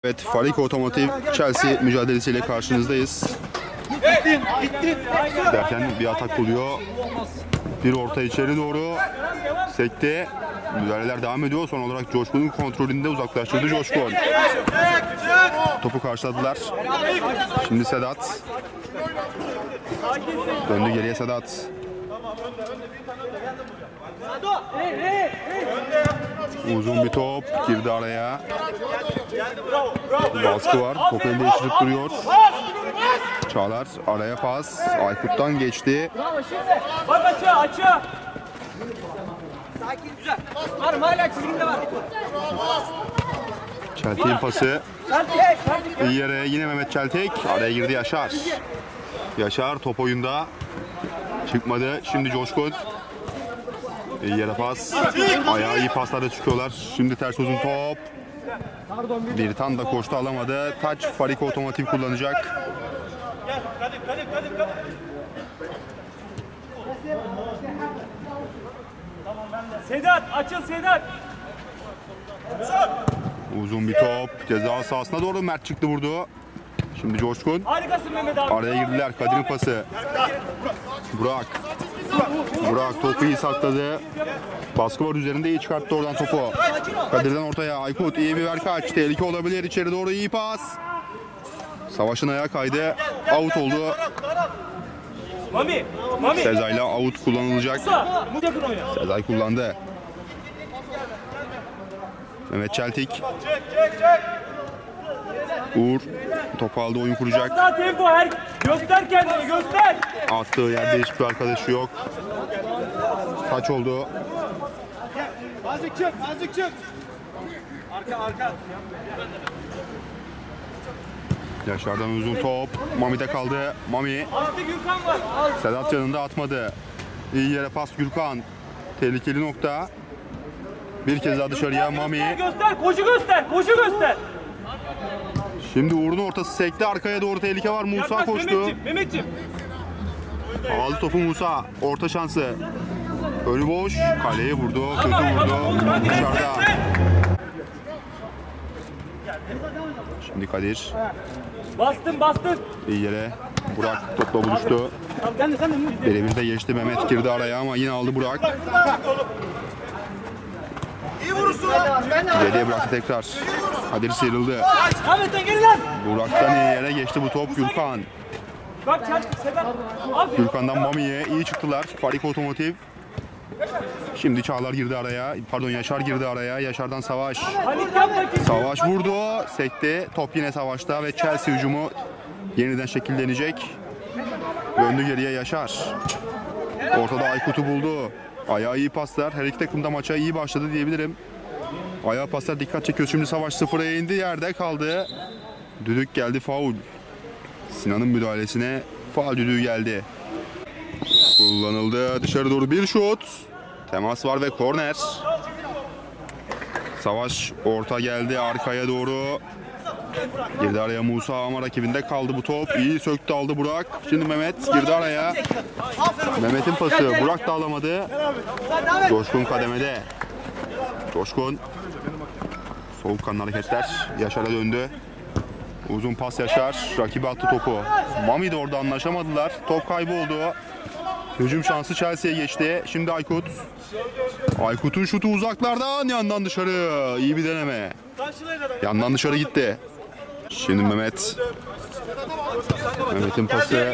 Evet, Farik Otomotiv Chelsea mücadelesiyle karşınızdayız. Derken bir atak oluyor. Bir orta içeri doğru. Sekte. Müdahaleler devam ediyor. Son olarak Coşkun'un kontrolünde uzaklaştırdı Coşkun. Topu karşıladılar. Şimdi Sedat. Döndü geriye Sedat. Uzun bir top girdi araya. Baskı var. Topu elde değiştirip duruyor. Çağlar araya pas. Aykut'tan geçti. Bak açı. Sakin güzel. Var hala çizginde var. Çeltek'in pası. İyi yere yine Mehmet Çeltek. Araya girdi Yaşar. Yaşar top oyunda. Çıkmadı. Şimdi Coşkun. İyi yere pas. Ayağı iyi paslarda çıkıyorlar. Şimdi ters uzun top. Bir tane da koştu alamadı. Taç Farik Otomotiv kullanacak. Sedat açıl Sedat. Uzun bir top. Ceza sahasına doğru Mert çıktı vurdu. Şimdi Coşkun. Harikasın Mehmet abi. Araya girdiler. Kadir'in pası. Burak topu iyi sakladı. Baskı var üzerinde, iyi çıkarttı oradan topu. Kadir'den ortaya Aykut, iyi bir verkaç. Tehlike olabilir, içeri doğru iyi pas. Savaş'ın ayağı kaydı. Out oldu. Mami. Sezai'yle out kullanılacak. Sezai kullandı. Mehmet Çeltik. Uğur topu aldı, oyun kuracak. Daha tempo göster kendini göster. Attığı yerde hiçbir arkadaşı yok. Taç oldu. Azıcık çık. Arka. Yaşar'dan uzun top. Mami'de kaldı. Mami. Altı Gürkan var. Sedat yanında atmadı. İyi yere pas Gürkan. Tehlikeli nokta. Bir kez daha dışarıya Mami. Göster, koşu göster. Şimdi Uğur'un ortası sekti. Arkaya doğru tehlike var. Musa koştu. Mehmetciğim. Aldı topu Musa. Orta şansı. Önü boş. Kaleye vurdu. Kötü vurdu. Dışarıda. Şimdi Kadir. Bastın. İyi yere. Burak topla buluştu. Birebir de geçti. Mehmet girdi araya ama yine aldı Burak. Geriye bıraktı tekrar. Kadir sıyrıldı. Ahmet'ten geri lan. Burak'tan iyi yere geçti bu top. Gürkan. Bak Sedat. Gürkan'dan Mami'ye iyi çıktılar. Farik Otomotiv. Şimdi Çağlar girdi araya. Pardon, Yaşar girdi araya. Yaşar'dan Savaş. Savaş vurdu. Sekti. Top yine Savaş'ta ve Chelsea hücumu yeniden şekillenecek. Döndü geriye Yaşar. Ortada Aykut'u buldu. Ayağı iyi paslar. Her iki takım da maça iyi başladı diyebilirim. Ayağı paslar dikkat çekiyor. Şimdi Savaş sıfıra indi. Yerde kaldı. Düdük geldi. Faul. Sinan'ın müdahalesine faul düdüğü geldi. Kullanıldı. Dışarı doğru bir şut. Temas var ve korner. Savaş orta geldi arkaya doğru. Girdi araya Musa ama rakibinde kaldı bu top. İyi söktü, aldı Burak. Şimdi Mehmet girdi araya. Mehmet'in pası. Burak da alamadı. Coşkun kademede. Coşkun. Soğukkanlı hareketler. Yaşar'a döndü. Uzun pas Yaşar. Rakibi attı topu. Mami de orada anlaşamadılar. Top kayboldu. Hücum şansı Chelsea'ye geçti. Şimdi Aykut. Aykut'un şutu uzaklardan, yandan dışarı. İyi bir deneme. Yandan dışarı gitti. Şimdi Mehmet. Mehmet'in pası.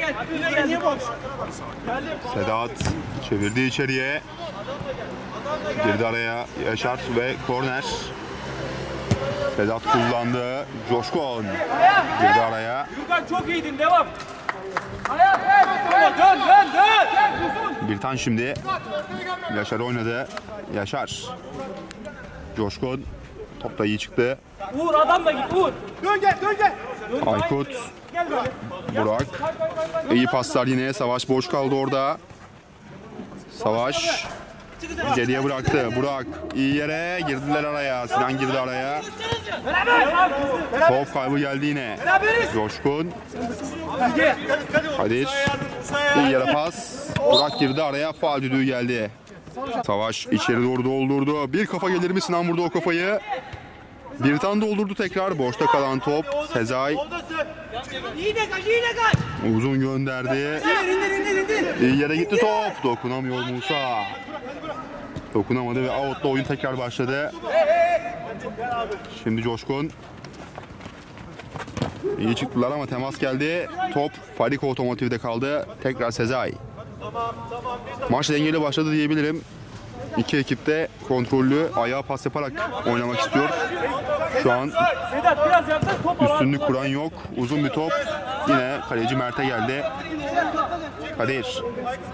Sedat çevirdi içeriye. Girdi araya Yaşar ve korner. Sedat kullandı. Coşkun girdi araya. Gürkan çok iyiydin, devam. Dön. Bir tane şimdi. Yaşar oynadı. Yaşar. Coşkun. Top da iyi çıktı. Uğur adam da git Uğur. Dön gel. Aykut. Burak. İyi paslar yine. Savaş boş kaldı orada. Savaş. Geriye bıraktı. Burak iyi yere girdiler araya. Sinan girdi araya. Top kaybı geldi yine. Coşkun. Kadir. İyi yere pas. Burak girdi araya. Faul düdüğü geldi. Savaş içeri doğru doldurdu. Bir kafa gelir mi? Sinan vurdu o kafayı. Bir tane doldurdu tekrar. Boşta kalan top. Sezai Yine kaç. uzun gönderdi. İyi yere gitti top. Dokunamıyor Musa. Dokunamadı ve out'la oyun tekrar başladı. Şimdi Coşkun. İyi çıktılar ama temas geldi. Top Fariko Otomotiv'de kaldı. Tekrar Sezai. Maç dengeli başladı diyebilirim. İki ekip de kontrollü ayağa pas yaparak oynamak istiyor. Şu an Sedat biraz yaklaş top al. üstünlük kuran yok. Uzun bir top. Yine kaleci Mert'e geldi. Kadir.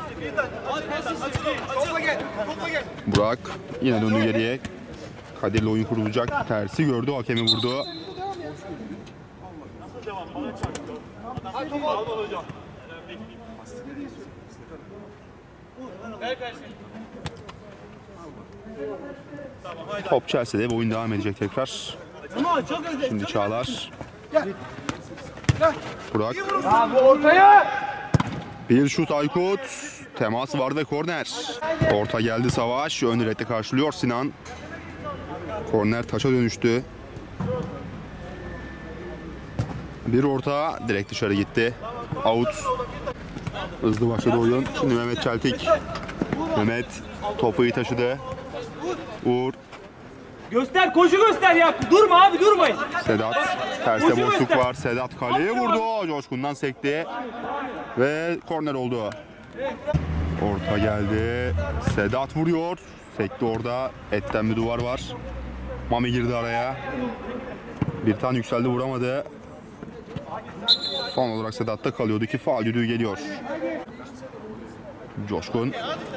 Burak yine döndü geriye. Kadir'le oyun kurulacak. Tersi gördü. Hakemi vurdu. Top Chelsea'de ve oyun devam edecek tekrar. Şimdi Çağlar. Burak. Bir şut Aykut. Temas var ve korner. Orta geldi Savaş. Ön direkte karşılıyor Sinan. Korner taça dönüştü. Bir orta direkt dışarı gitti. Out. Hızlı başladı oyun. Şimdi Mehmet Çeltik. Mehmet topu iyi taşıdı. Uğur. Göster koşu göster ya. Durma abi durmayın. Sedat. Terste boşluk var. Sedat kaleye vurdu. Coşkun'dan sekti. Ve korner oldu. Orta geldi. Sedat vuruyor. Sekti orada. Etten bir duvar var. Mami girdi araya. Bir tane yükseldi vuramadı. Son olarak Sedat'ta kalıyordu ki faul düdüğü geliyor. Coşkun.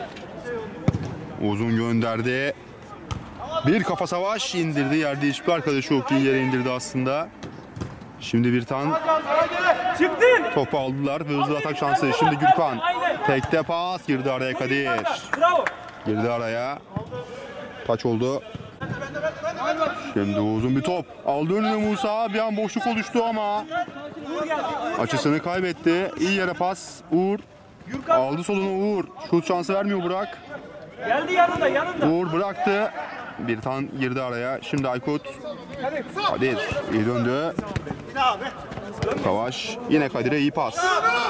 Uzun gönderdi. Bir kafa Savaş indirdi. Yerde hiçbir arkadaşı yok. İyi yere indirdi aslında. Şimdi bir tane topu aldılar ve hızlı atak şansı. Şimdi Gürkan. Tekte pas. Girdi araya Kadir. Bravo. Girdi araya. Taç oldu. Şimdi uzun bir top. Aldı önüne Musa. Bir an boşluk oluştu ama açısını kaybetti. İyi yere pas. Uğur. Aldı solunu Uğur. Şut şansı vermiyor Burak. Geldi yanında. Uğur bıraktı. Bir tane girdi araya. Şimdi Aykut. Kadir iyi döndü. Savaş. Yine Kadir'e iyi pas.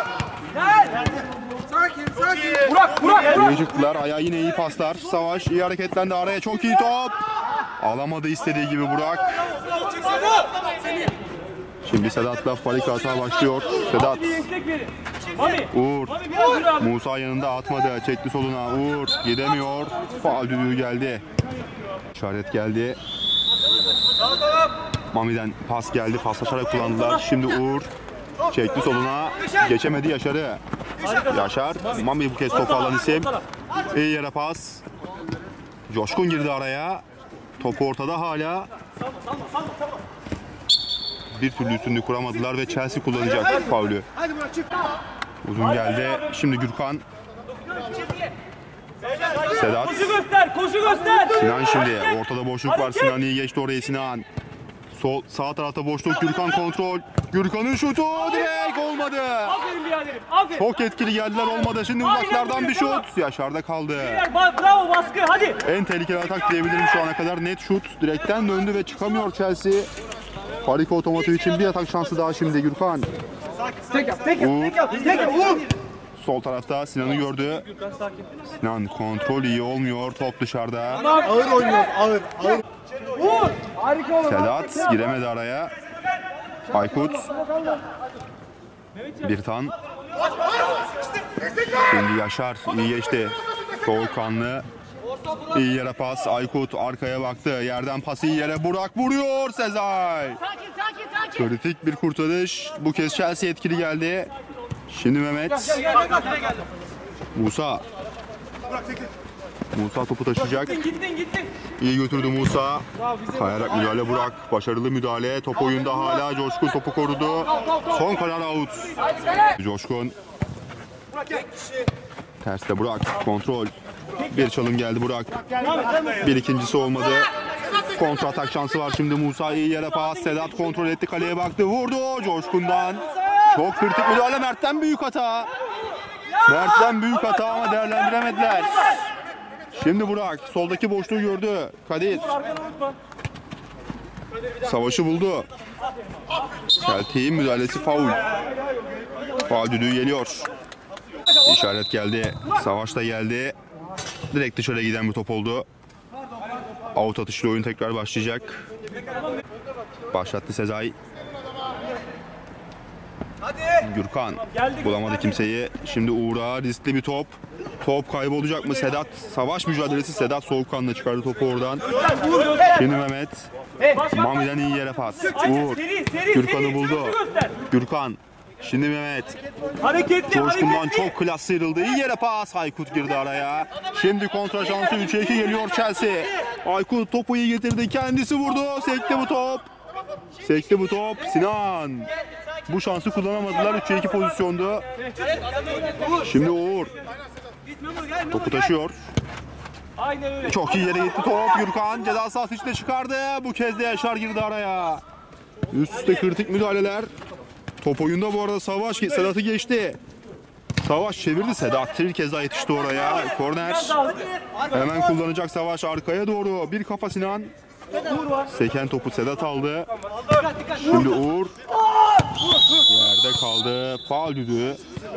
Burak. İyi çıktılar. Ayağı yine iyi paslar. Savaş iyi hareketlendi. Araya çok iyi top. Alamadı istediği gibi Burak. Şimdi Sedat'la Fariko hata başlıyor. Sedat. Uğur. Musa yanında atmadı. Çekti soluna. Uğur gidemiyor. Faul düdüğü geldi. İşaret geldi. Mami'den pas geldi. Paslaşarak kullandılar. Şimdi Uğur çekti soluna. Geçemedi Yaşar'ı. Yaşar. Mami bu kez topu alan isim. İyi yere pas. Coşkun girdi araya. Topu ortada hala. Bir türlü üstünlüğü kuramadılar ve Chelsea kullanacak faulü. Uzun geldi. Şimdi Gürkan. Sedat. Koşu göster. Sinan şimdi. Ortada boşluk var. Sinan iyi geçti oraya Sinan. Sağ tarafta boşluk. Gürkan kontrol. Gürkan'ın şutu direkt olmadı. Aferin biraderim. Aferin. Çok etkili geldiler olmadı. Şimdi uzaklardan bir şut. Yaşar'da kaldı. Bravo baskı hadi. En tehlikeli atak diyebilirim şu ana kadar. Net şut. Direkten döndü ve çıkamıyor Chelsea. Fariko Otomotiv için bir atak şansı daha şimdi Gürkan. Uğur. Sol tarafta Sinan'ı gördü. Sinan kontrol iyi olmuyor. Top dışarıda. Ağır oynuyor, ağır. Sedat giremedi araya. Aykut. Bir tan. Şimdi Yaşar iyi geçti. Soğukkanlı. İyi yere pas. Aykut arkaya baktı. Yerden pası iyi yere. Burak vuruyor. Sezai. Kritik bir kurtarış. Bu kez Chelsea etkili geldi. Şimdi Mehmet. Musa. Musa topu taşıyacak. Gittin. İyi götürdü Musa. Kayarak müdahale Burak. Başarılı müdahale. Top oyunda hala. Coşkun topu korudu. Son karar out. Coşkun. Terste Burak. Kontrol. Bir çalım geldi Burak. Bir ikincisi olmadı. Kontra atak şansı var şimdi Musa. İyi yere pas. Sedat kontrol etti. Kaleye baktı. Vurdu. Coşkun'dan. Çok kritik müdahale. Mert'ten büyük hata. Mert'ten büyük hata ama değerlendiremediler. Şimdi Burak soldaki boşluğu gördü. Kadir. Savaşı buldu. Celtic'in müdahalesi faul. Faul düdüğü geliyor. İşaret geldi. Savaş da geldi. Direkt dışarıya giden bir top oldu. Out atışlı oyun tekrar başlayacak. Başlattı Sezai. Gürkan bulamadı kimseyi. Şimdi Uğur'a riskli bir top. Top kaybolacak mı? Sedat. Savaş mücadelesi. Sedat soğukkanlı çıkardı topu oradan. Şimdi Mehmet. Mami'den iyi yere pas. Uğur. Gürkan'ı buldu. Gürkan. Şimdi Mehmet. Coşkun'dan çok klas sıyrıldı. İyi yere pas. Aykut girdi araya. Şimdi kontra şansı 3'e 2 geliyor Chelsea. Aykut topu iyi getirdi. Kendisi vurdu. Sekti bu top. Sekti bu top. Sinan. Bu şansı kullanamadılar. 3'e 2 pozisyondu. Şimdi Uğur. Topu taşıyor. Çok iyi yere gitti top. Gürkan ceza sahası içinde çıkardı. Bu kez de Yaşar girdi araya. Üst üste kritik müdahaleler. Top oyunda bu arada Savaş Sedat'ı geçti. Savaş çevirdi. Sedat bir kez daha yetişti oraya. Korner. Hemen kullanacak Savaş arkaya doğru. Bir kafa Sinan. Seken topu Sedat aldı. Şimdi Uğur. Yerde kaldı. Faul düdüğü.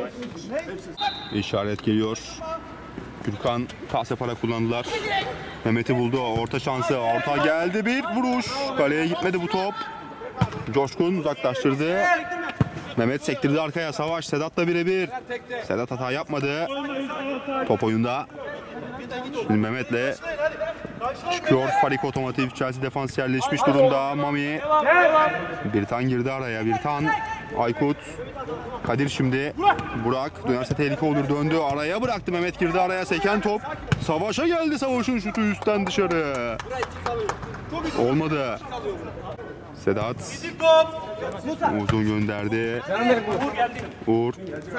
İşaret geliyor. Gürkan pas yaparak kullandılar. Mehmet'i buldu. Orta şansı. Orta geldi. Bir vuruş. Kaleye gitmedi bu top. Coşkun uzaklaştırdı. Mehmet sektirdi arkaya. Savaş Sedat'la birebir. Sedat hata yapmadı. Top oyunda. Şimdi Mehmet'le çıkıyor. Farik Otomotiv. Chelsea defans yerleşmiş durumda. Mami. Birtan girdi araya. Birtan. Aykut. Kadir şimdi. Burak. Dönerse tehlike olur. Döndü. Araya bıraktı. Mehmet girdi araya. Seken top. Savaş'a geldi. Savaş'ın şutu üstten dışarı. Olmadı. Sedat. Uzun gönderdi. Uğur.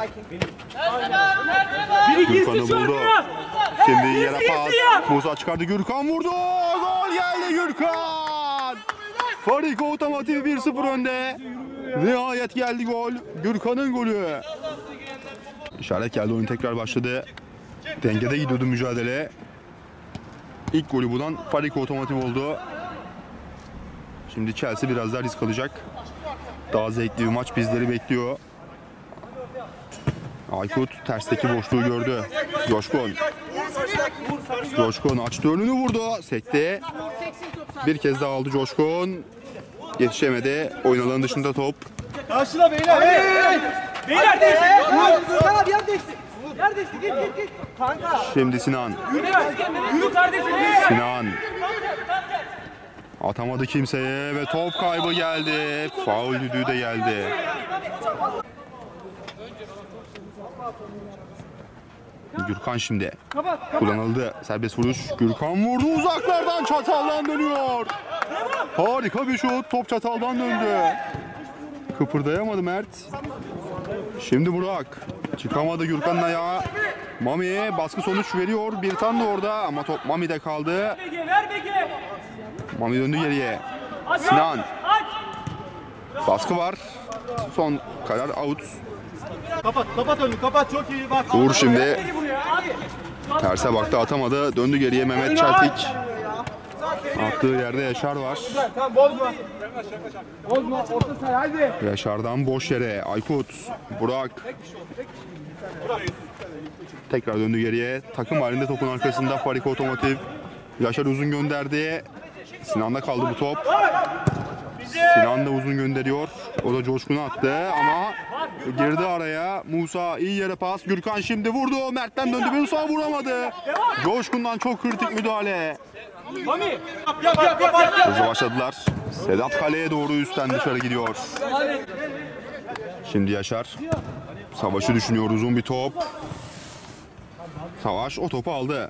Gürkan'ı buldu. Şimdi yere pas. Musa çıkardı. Gürkan vurdu. Gol geldi Gürkan. Farik Otomotiv 1-0 önde. Nihayet geldi gol. Gürkan'ın golü. İşaret geldi. Oyun tekrar başladı. Dengede gidiyordu mücadele. İlk golü bulan Farik Otomotiv oldu. Şimdi Chelsea biraz daha risk alacak. Daha zevkli bir maç bizleri bekliyor. Aykut tersteki boşluğu gördü. Coşkun. Coşkun açtı önünü vurdu. Sekti. Bir kez daha aldı Coşkun. Yetişemedi. Oyun alanı dışında top. Karşıla beyler. Beyler değişti. Abi yer değişti. Yer değişti. Git. Kanka. Şimdi Sinan. Yürü kardeşim. Sinan. Atamadı kimseye ve top kaybı geldi. Faul düdüğü de geldi. Gürkan şimdi. Kullanıldı. Serbest vuruş. Gürkan vurdu. Uzaklardan çataldan dönüyor. Harika bir şut. Top çataldan döndü. Kıpırdayamadı Mert. Şimdi Burak. Çıkamadı Gürkan'ın ayağı. Mami baskı sonuç veriyor. Birtan da orada ama top Mami'de kaldı. Mami döndü geriye. Sinan. Baskı var. Son karar out. Kapat önünü. Kapat çok iyi bak. Uğur şimdi. Terse baktı atamadı. Döndü geriye Mehmet Çeltik. Attığı yerde Yaşar var. Tamam bozma. Bozma orta saha hadi. Yaşar'dan boş yere Aykut. Burak. Tekrar döndü geriye. Takım halinde topun arkasında Farik Otomotiv. Yaşar uzun gönderdi. Sinan'da kaldı bu top. Sinan da uzun gönderiyor. O da Coşkun'a attı ama girdi araya. Musa iyi yere pas. Gürkan şimdi vurdu. Mert'ten döndü. Musa vuramadı. Coşkun'dan çok kritik müdahale. Mami. Hızlı başladılar. Sedat kaleye doğru üstten dışarı gidiyor. Şimdi Yaşar. Savaş'ı düşünüyor. Uzun bir top. Savaş o topu aldı.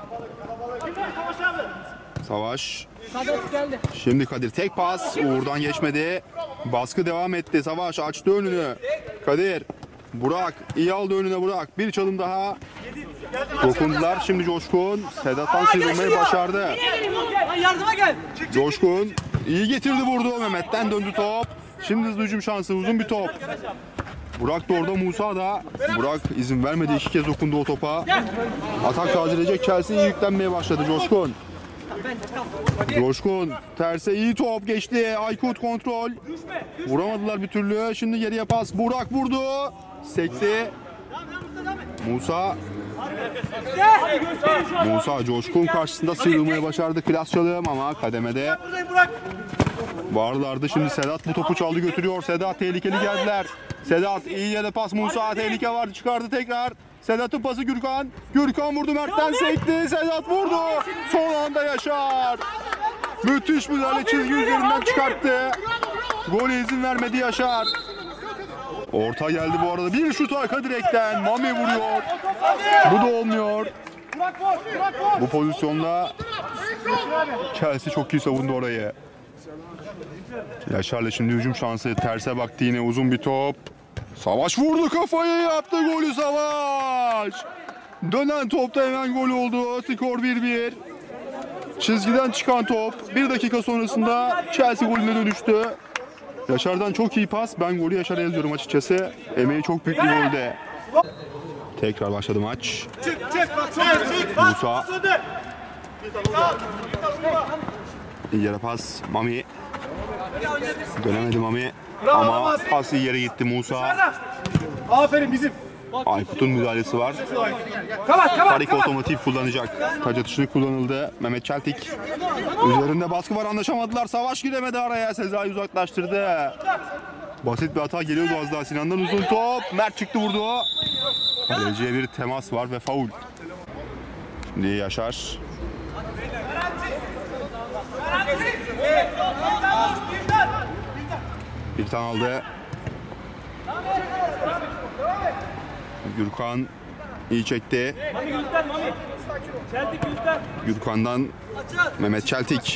Savaş. Şimdi Kadir tek pas. Uğur'dan geçmedi. Baskı devam etti. Savaş açtı önünü. Kadir. Burak iyi aldı önüne Burak. Bir çalım daha. Dokundular. Şimdi Coşkun. Sedat'tan sıyrılmayı başardı. Yardıma gel. Coşkun iyi getirdi vurdu. Mehmet'ten döndü top. Şimdi hızlı hücum şansı. Uzun bir top. Burak da orada, Musa da. Burak izin vermedi. 2 kez dokundu o topa. Atak tazeleyecek Chelsea, iyi yüklenmeye başladı Coşkun. Coşkun terse iyi top geçti. Aykut kontrol. Vuramadılar bir türlü. Şimdi geriye pas. Burak vurdu. Sekti. Musa Coşkun karşısında sıyrılmayı başardı. Klas çalım ama kademede varlardı. Şimdi Sedat bu topu çaldı götürüyor. Sedat tehlikeli geldiler. Sedat iyi yere pas. Musa tehlike var, çıkardı tekrar. Sedat'ın pası Gürkan. Gürkan vurdu, Mert'ten sekti. Sedat vurdu. Son anda Yaşar. Müthiş müdahale, çizgi üzerinden çıkarttı. Gole izin vermedi Yaşar. Orta geldi bu arada. Bir şut arka direkten. Mami vuruyor. Bu da olmuyor. Bu pozisyonda Chelsea çok iyi savundu orayı. Yaşar'la şimdi hücum şansı. Terse baktı, yine uzun bir top. Savaş vurdu, kafayı yaptı, golü Savaş. Dönen topta hemen gol oldu. Skor 1-1. Çizgiden çıkan top 1 dakika sonrasında Chelsea golüne dönüştü. Yaşar'dan çok iyi pas. Ben golü Yaşar'a yazıyorum açıkçası. Emeği çok büyük bir golde. Tekrar başladı maç. Musa. İyi yere pas. Mami. Dönemedi Mami. Ama pas iyi yere gitti Musa. Aferin bizim. Aykut'un müdahalesi var. Farik otomotiv kullanacak. Taç atışını kullanıldı. Mehmet Çeltik. Üzerinde baskı var, anlaşamadılar. Savaş giremedi araya. Sezai uzaklaştırdı. Basit bir hata geliyordu az daha. Sinan'dan uzun top. Mert çıktı, vurdu. Kaleciye bir temas var ve faul. Şimdi Yaşar. Bir tane aldı. Gürkan iyi çekti. Gürkan'dan Mehmet Çeltik.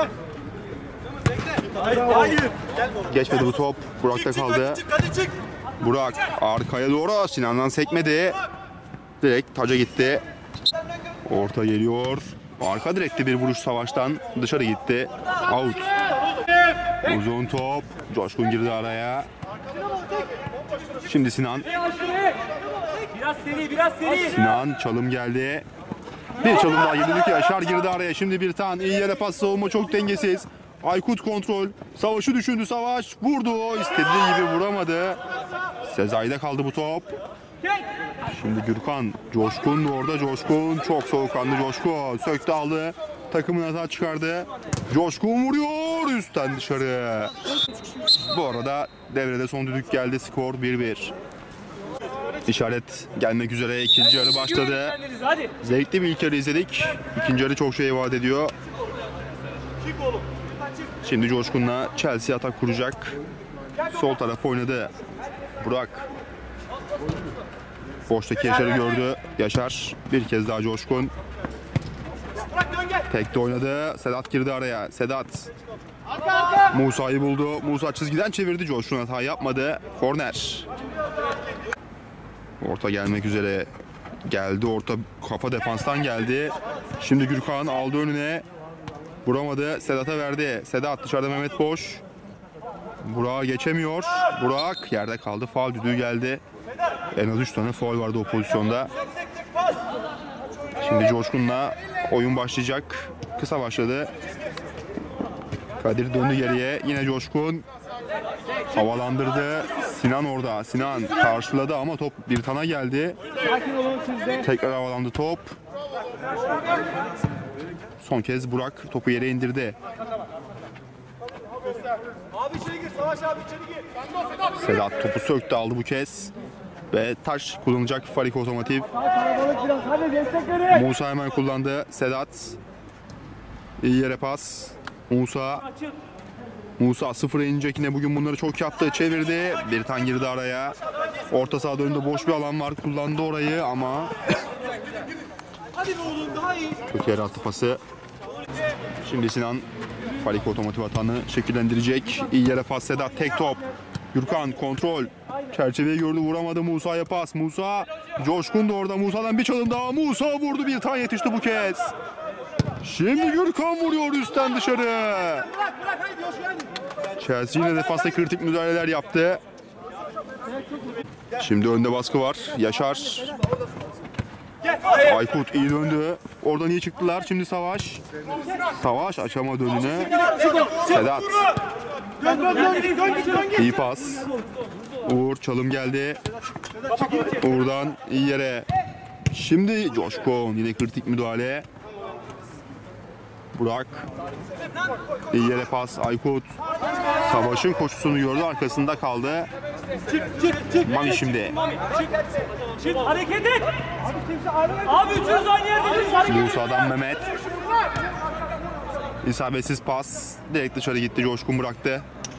Geçmedi bu top. Burak'ta kaldı. Burak arkaya doğru, Sinan'dan sekmedi. Direkt taca gitti. Orta geliyor. Arka direkte bir vuruş Savaş'tan dışarı gitti. Out. Uzun top. Coşkun girdi araya. Şimdi Sinan. Biraz seri. Sinan, çalım geldi. Bir çalım daha geldi ki Yaşar girdi araya. Şimdi bir tane iyi yere pas, savunma çok dengesiz. Aykut kontrol. Savaş'ı düşündü, Savaş vurdu. İstediği gibi vuramadı. Sezai'de kaldı bu top. Şimdi Gürkan. Coşkun da orada. Coşkun çok soğukkanlı. Coşkun söktü, aldı. Takımın hata çıkardı. Coşkun vuruyor üstten dışarı. Bu arada devrede son düdük geldi. Skor 1-1. İşaret gelmek üzere. İkinci yarı başladı. Zevkli bir ilk yarı izledik. İkinci yarı çok şey vaat ediyor. Şimdi Coşkun'la Chelsea atak kuracak. Sol taraf oynadı Burak. Boştaki Yaşar'ı gördü. Yaşar bir kez daha Coşkun. Tekte oynadı. Sedat girdi araya. Sedat. Musa'yı buldu. Musa çizgiden çevirdi. Coşkun hata yapmadı. Korner. Orta gelmek üzere. Geldi orta, kafa defanstan geldi. Şimdi Gürkan aldı önüne. Vuramadı. Sedat'a verdi. Sedat dışarıda, Mehmet boş. Burak'a geçemiyor. Burak yerde kaldı. Faul düdüğü geldi. En az 3 tane faul vardı o pozisyonda. Şimdi Coşkun'la oyun başlayacak. Kısa başladı. Kadir döndü geriye. Yine Coşkun. Havalandırdı. Sinan orada. Sinan karşıladı ama top bir tane geldi. Tekrar havalandı top. Son kez Burak topu yere indirdi. Sedat topu söktü, aldı bu kez. Ve taş kullanacak Farik otomotiv. Musa hemen kullandı. Sedat. İyi yere pas. Musa sıfıra inecek yine, bugün bunları çok yaptı. Çevirdi. Bir tane girdi araya. Orta sahada önünde boş bir alan var. Kullandı orayı ama kötü yere attı pası. Şimdi Sinan Farik otomotiv hatanı şekillendirecek. İyi yere pas Sedat, tek top. Gürkan kontrol. Çerçeveyi gördü, vuramadı. Musa'ya pas. Musa. Coşkun da orada. Musa'dan bir çalım daha. Musa vurdu, bir tane yetişti bu kez. Şimdi Gürkan vuruyor üstten dışarı. Chelsea yine defansta kritik müdahaleler yaptı. Şimdi önde baskı var. Yaşar. Aykut iyi döndü. Oradan iyi çıktılar. Şimdi Savaş. Savaş açamadı önüne. Sedat. İyi pas. Uğur çalım geldi. Uğur'dan iyi yere. Şimdi Coşkun yine kritik müdahale. Burak. İyi yere pas. Aykut. Savaş'ın koşusunu gördü. Arkasında kaldı. Mami şimdi. Çık hareket et. Abi üçünüz aynı yerde. Musa'dan Mehmet. İsabetsiz pas. Direkt dışarı gitti. Coşkun bıraktı.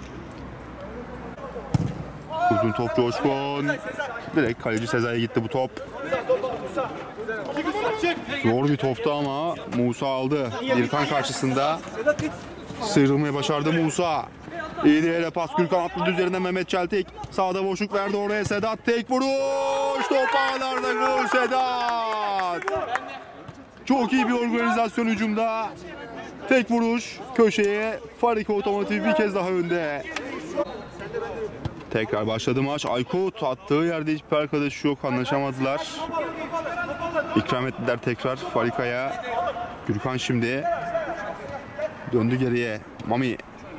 Uzun top Coşkun. Direkt kaleci Sezai'ye gitti bu top. Zor bir toptu ama Musa aldı. Birkan karşısında sıyrılmayı başardı Musa. İyi diğer pas Gürkan atladı üzerinde Mehmet Çeltik. Sağda boşluk verdi oraya Sedat. Tek vuruş. Top ağlarda gol Sedat. Çok iyi bir organizasyon hücumda. Tek vuruş köşeye. Farika Otomotiv bir kez daha önde. Tekrar başladı maç. Aykut attığı yerde hiçbir arkadaşı yok. Anlaşamadılar. İkram ettiler tekrar Farika'ya. Gürkan şimdi. Döndü geriye. Mami.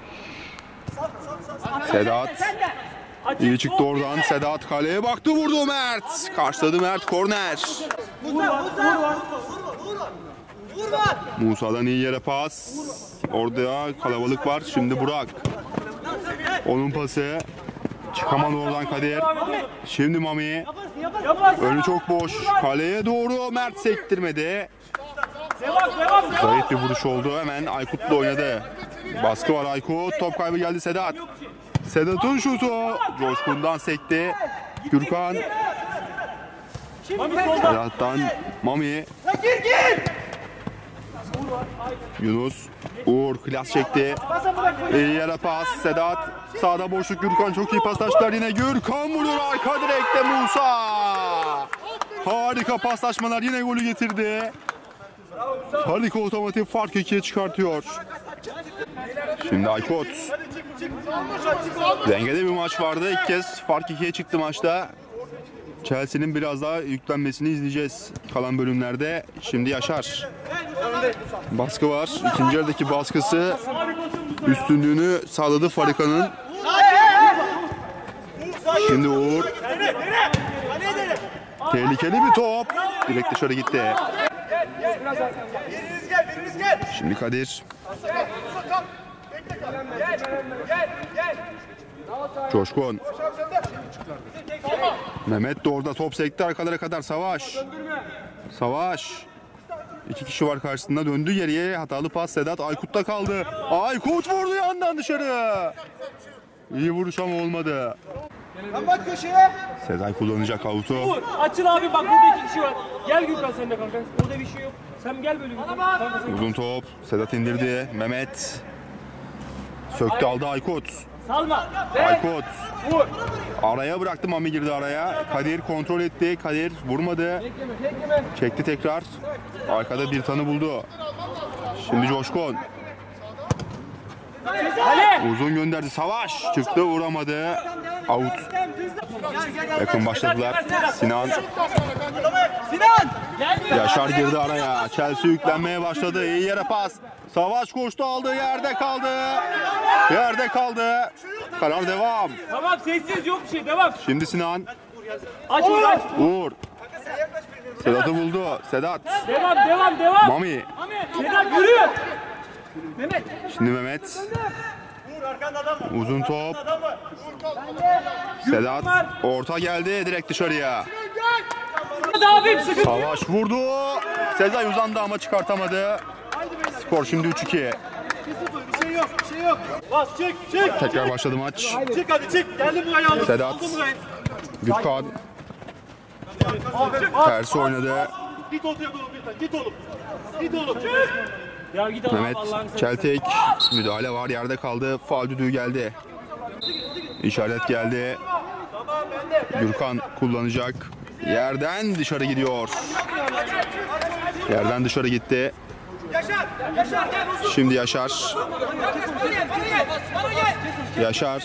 Sedat. İyi çıktı oradan. Sedat kaleye baktı vurdu Mert. Karşıladı Mert. Korner. Musa'dan iyi yere pas. Orada kalabalık var. Şimdi Burak. Onun pası. Çıkamadı oradan Kadir. Şimdi Mami. Önü çok boş. Kaleye doğru Mert sektirmedi. Zayıf bir vuruş oldu. Hemen Aykut'la oynadı. Baskı var Aykut. Top kaybı geldi Sedat. Sedat'ın şutu. Coşkun'dan sekti. Gürkan. Sedat'tan Mami. Yunus. Uğur klas çekti. İyi yere pas. Sedat. Sağda boşluk Gürkan. Çok iyi paslaştılar yine. Gürkan vuruyor arka direkte Musa. Harika paslaşmalar yine golü getirdi. Farika Otomotiv fark 2'ye çıkartıyor. Şimdi Aykut. Dengede bir maç vardı. İlk kez fark 2'ye çıktı maçta. Chelsea'nin biraz daha yüklenmesini izleyeceğiz kalan bölümlerde. Şimdi Yaşar. Baskı var. İkinci yarıdaki baskısı üstünlüğünü sağladı Farika'nın. Şimdi Uğur. Tehlikeli bir top. Direkt dışarı gitti. Şimdi Kadir. Coşkun. Mehmet de orada top sekti arkalara kadar. Savaş. Savaş. İki kişi var karşısında. Döndü geriye. Hatalı pas Sedat. Aykut'ta kaldı. Aykut vurdu yandan dışarı. İyi vuruş ama olmadı. Sezai kullanacak avutu. Açıl abi bak burada iki kişi var. Gel Gürkan sen de kanka. Burada bir şey yok. Sen gel böyle bir. Uzun top. Sedat indirdi. Mehmet. Söktü aldı Aykut. Salma. Aykut. Araya bıraktı. Mami girdi araya. Kadir kontrol etti. Kadir vurmadı. Çekti tekrar. Arkada bir tanı buldu. Şimdi Coşkun. Uzun gönderdi. Savaş. Çıktı vuramadı. Out. Yakın başladılar. Sinan. Yaşar girdi araya. Chelsea yüklenmeye başladı. İyi yere pas. Savaş koştu aldı. Yerde kaldı. Yerde kaldı. Karar devam. Tamam sessiz yok bir şey devam. Şimdi Sinan. Aç aç. Uğur. Sedat'ı buldu. Sedat. Devam. Mami. Sedat yürü. Mehmet. Şimdi Mehmet. Uzun top. Sedat. Orta geldi. Direkt dışarıya. Savaş vurdu. Sezai uzandı ama çıkartamadı. Skor şimdi 3-2. Bir şey yok. Bas çık. Tekrar başladı maç. Çık hadi çık. Geldim buraya aldım. Sedat. Gürkan. Tersi oynadı. Git otur oğlum bir tane. Git oğlum. Ya git oğlum Mehmet Allah'ını seversen. Çeltek. Müdahale var yerde kaldı. Faul düdüğü geldi. İşaret geldi. Gürkan kullanacak. Yerden dışarı gidiyor. Yerden dışarı gitti. Şimdi Yaşar. Yaşar.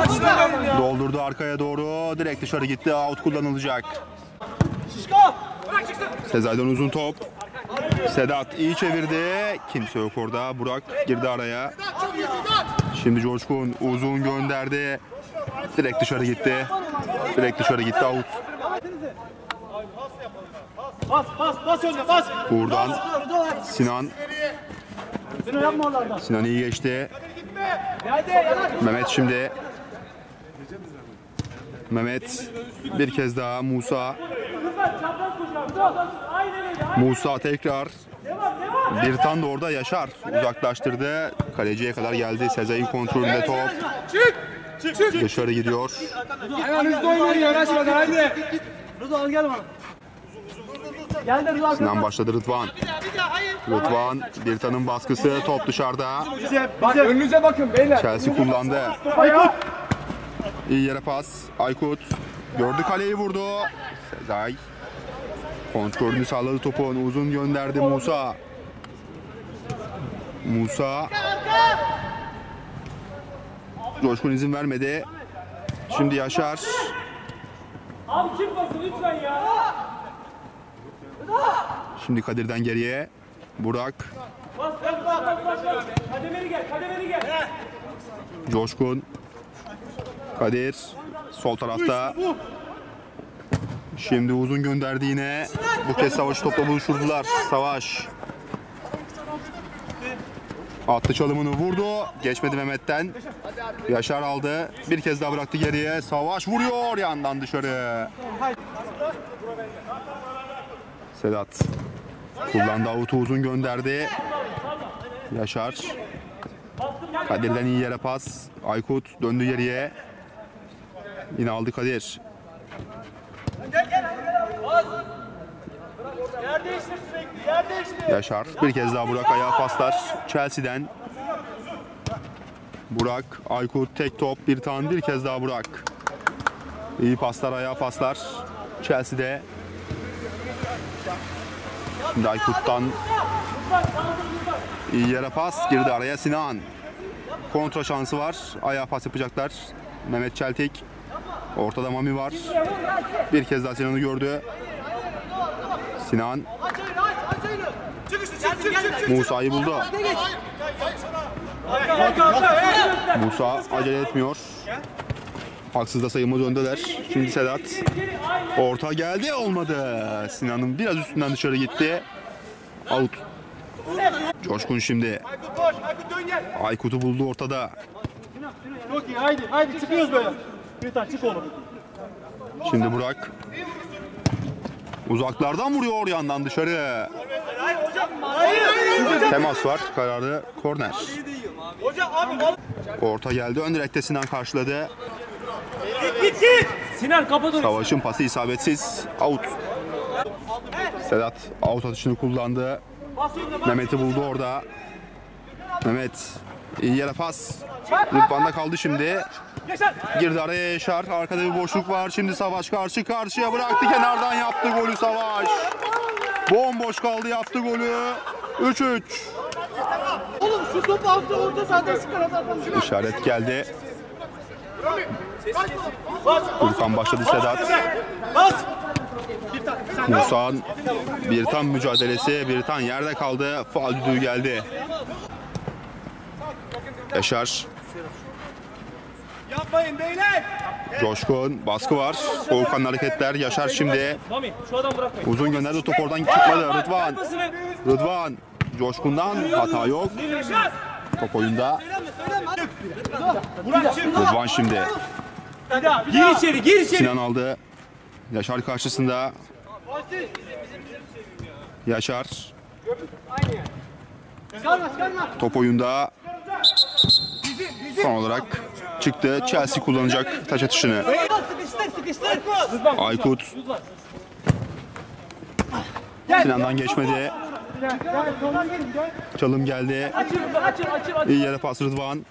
Doldurdu arkaya doğru. Direkt dışarı gitti. Out kullanılacak. Sezai'den uzun top. Sedat iyi çevirdi. Kimse yok orada. Burak girdi araya. Şimdi Coşkun uzun gönderdi. Direkt dışarı gitti. Direkt dışarı gitti. Out. Bas önüne bas. Buradan Sinan. Sinan yapma oralardan. Sinan iyi geçti. Hadi yanaş. Mehmet şimdi. Mehmet bir kez daha Musa. Musa tekrar. Bir tane de orada Yaşar uzaklaştırdı. Kaleciye kadar geldi. Sezai'nin kontrolünde top. Dışarı gidiyor. Hemen hızlı oynayın yanaşmadan hadi. Rıza al gel bana. Gel de Rıza. Sinan başladı Rıdvan. Rıdvan bir tanın baskısı. Top dışarıda. Bak önünüze bakın beyler. Chelsea kullandı. İyi yere pas. Aykut gördü kaleyi vurdu. Sezai kontrolünü sağladı topun. Uzun gönderdi Musa. Musa. Coşkun izin vermedi. Şimdi Yaşar. Abi kim basın lütfen ya. Şimdi Kadir'den geriye. Burak. Bas. Kademeli gel. Coşkun. Kadir. Sol tarafta. Şimdi uzun gönderdi yine. Bu kez Savaş topla buluşturdular. Savaş. Attı çalımını vurdu. Geçmedi Mehmet'ten. Yaşar aldı. Bir kez daha bıraktı geriye. Savaş vuruyor yandan dışarı. Sedat. Kullandı avutu uzun gönderdi. Yaşar. Kadir'den iyi yere pas. Aykut döndü geriye. Yine aldı Kadir. Yer değiştir sürekli yer değiştir. Yaşar. Bir kez daha Burak ayağa paslar. Chelsea'den. Burak, Aykut tek top. Bir tane bir kez daha Burak. İyi paslar, ayağa paslar. Chelsea'de. Şimdi Aykut'tan iyi yere pas. Girdi araya Sinan. Kontra şansı var. Ayağa pas yapacaklar. Mehmet Çeltik. Ortada Mami var. Bir kez daha Sinan'ı gördü. Sinan. Musa'yı buldu. Musa acele etmiyor. Haksız da sayımız öndeler. Şimdi Sedat. Orta geldi, olmadı. Sinan'ın biraz üstünden dışarı gitti. Out. Coşkun şimdi. Aykut'u buldu ortada. Çok iyi haydi çıkıyoruz böyle. Bir tane çık oğlum. Şimdi Burak. Uzaklardan vuruyor yandan dışarı. Temas var. Kararı korner. Orta geldi. Ön direkte Sinan karşıladı. Sinan kapat onu. Savaş'ın pası isabetsiz. Out. Sedat out atışını kullandı. Mehmet'i buldu orada. Mehmet iyi yere pas. Rıdvan'da kaldı şimdi. Girdi araya Yaşar. Arkada bir boşluk var. Şimdi Savaş karşı karşıya bıraktı. Kenardan yaptı golü Savaş. Bomboş kaldı, yaptı golü. 3-3. Oğlum şu topu attı orta sahada çıkar adam. İşaret geldi. Gürkan başladı Sedat. Bas. Musa'nın bir tam mücadelesi. Bir tam yerde kaldı. Faul düdüğü geldi. Yaşar. Yapmayın beyler. Coşkun. Baskı var. Soğukkanlı hareketler. Yaşar şimdi. Mami şu adam bırakmayın. Uzun gönderdi. Top oradan çıkmadı. Rıdvan. Rıdvan. Coşkun'dan hata yok. Top oyunda. Rıdvan şimdi. Gir içeri. Sinan aldı. Yaşar karşısında. Yaşar. Top oyunda. Son olarak çıktı. Chelsea kullanacak taç atışını. Sıkıştır. Aykut. Sinan'dan geçmedi. Çalım geldi. Açıl. İyi yere pas Rıdvan.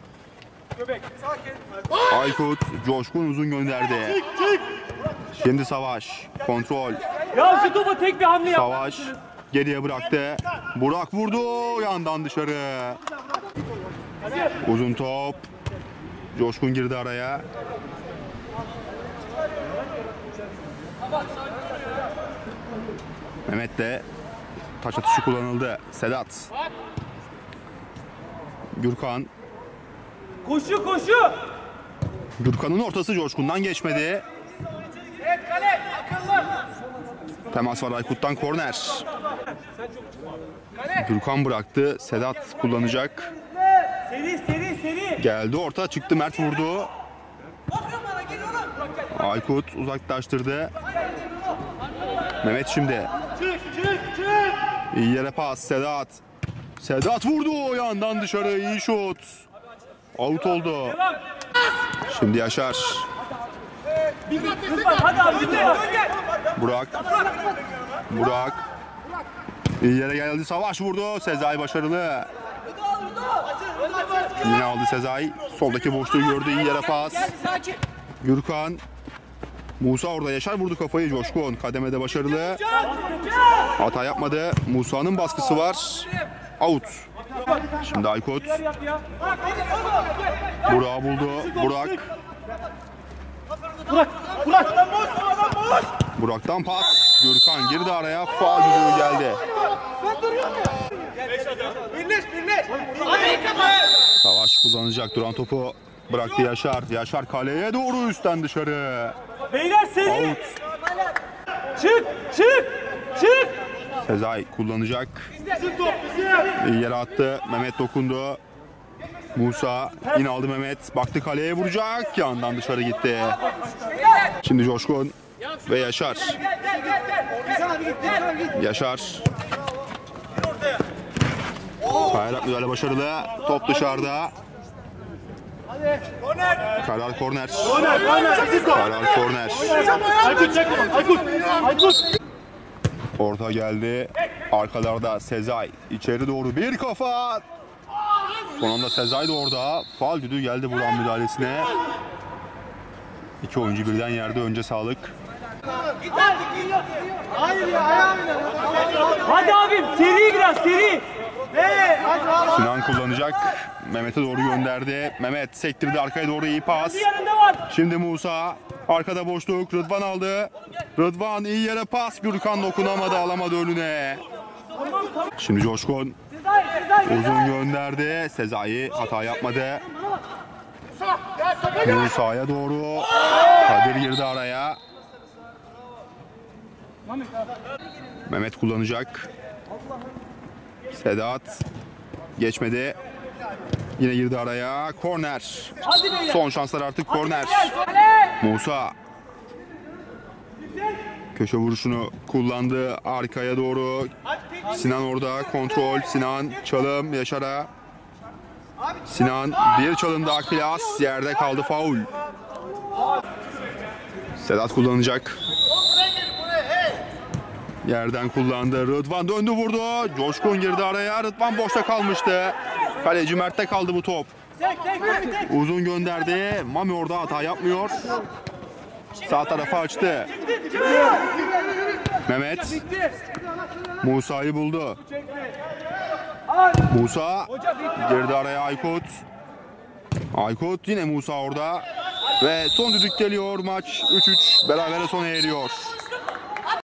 Aykut. Coşkun uzun gönderdi. Şimdi Savaş. Kontrol. Ya şu topa tek bir hamle yap. Savaş geriye bıraktı. Burak vurdu yandan dışarı. Uzun top. Coşkun girdi araya. Mehmet de taç atışı kullanıldı. Sedat. Gürkan. Koşu koşu. Gürkan'ın ortası Coşkun'dan geçmedi. Evet kale. Akıllı. Temas var Aykut'tan, korner. Gürkan bıraktı. Sedat kullanacak. Seri seri seri. Geldi orta, çıktı, Mert vurdu. Aykut uzaklaştırdı. Mehmet şimdi. İyi yere pas, Sedat. Sedat vurdu o yandan dışarı, iyi şut. Out oldu. Şimdi Yaşar. Hadi abi gidiyor. Burak. Burak. İyi yere geldi, Savaş vurdu. Sezai başarılı. Yine aldı Sezai. Soldaki boşluğu gördü, iyi yere pas. Gürkan. Musa orada, Yaşar vurdu kafayı, Coşkun. Kademede başarılı. Hata yapmadı. Musa'nın baskısı var. Out. Şimdi Aykut. Burak'ı buldu. Burak. Burak'tan pas. Gürkan girdi araya. Faul düdüğü geldi. Savaş kullanacak. Duran topu bıraktı Yaşar. Yaşar kaleye doğru, üstten dışarı. Beyler seri. Out. Çık çık çık. Sezai kullanacak. İyi yere attı. Mehmet dokundu. Musa yine aldı Mehmet. Baktı kaleye vuracak. Yandan dışarı gitti. Şimdi Coşkun ve Yaşar. Yaşar. Bayrak müdahale başarılı. Top dışarıda. Karar korner. Karar korner. Orta geldi. Arkalarda Sezai. İçeri doğru bir kafa. Son anda Sezai de orada. Faul düdüğü geldi Burak'ın müdahalesine. İki oyuncu birden yerde, önce sağlık. Hadi abim seri biraz seri. Sinan kullanacak. Mehmet'e doğru gönderdi. Mehmet sektirdi arkaya doğru, iyi pas. Yanında var. Şimdi Musa. Arkada boşluk. Rıdvan aldı. Rıdvan iyi yere pas. Gürkan dokunamadı, alamadı önüne. Şimdi Coşkun. Uzun gönderdi. Sezai hata yapmadı. Musa'ya doğru. Kadir girdi araya. Mehmet kullanacak. Sedat. Geçmedi. Yine girdi araya. Korner. Son şanslar artık, korner. Musa. Köşe vuruşunu kullandı. Arkaya doğru. Sinan orada. Kontrol. Sinan. Çalım. Yaşar'a. Sinan. Bir çalım daha, klas. Yerde kaldı, faul. Sedat kullanacak. Yerden kullandı. Rıdvan döndü vurdu. Coşkun girdi araya. Rıdvan boşta kalmıştı. Kaleci Mert'te kaldı bu top. Uzun gönderdi. Mami orada hata yapmıyor. Sağ tarafa açtı. Mehmet. Musa'yı buldu. Musa girdi araya, Aykut. Aykut, yine Musa orada. Ve son düdük geliyor. Maç 3-3 berabere sona eriyor.